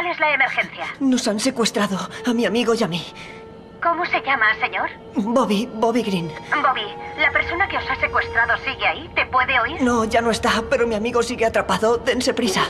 ¿Cuál es la emergencia? Nos han secuestrado a mi amigo y a mí. ¿Cómo se llama, señor? Bobby Green. Bobby, ¿la persona que os ha secuestrado sigue ahí? ¿Te puede oír? No, ya no está, pero mi amigo sigue atrapado. Dense prisa.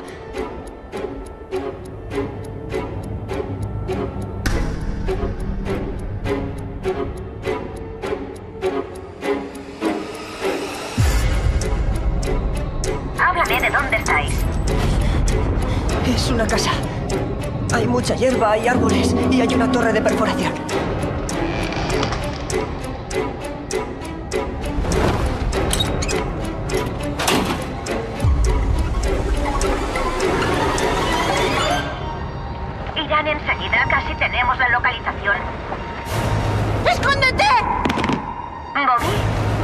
Háblame de dónde estáis. Es una casa. Hay mucha hierba, hay árboles y hay una torre de perforación. Irán enseguida, casi tenemos la localización. ¡Escóndete! Bobby.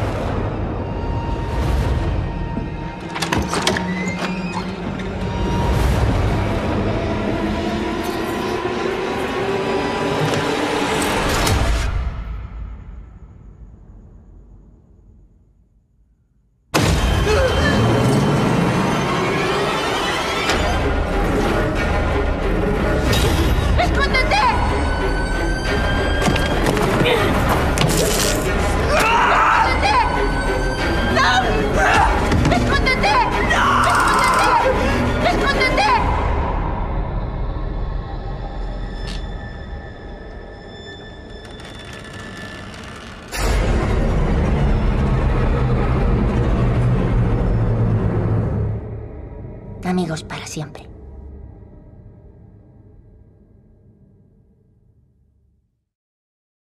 ¡Escóndete! ¡Escóndete! ¡Escóndete! ¡Escóndete! Amigos para siempre.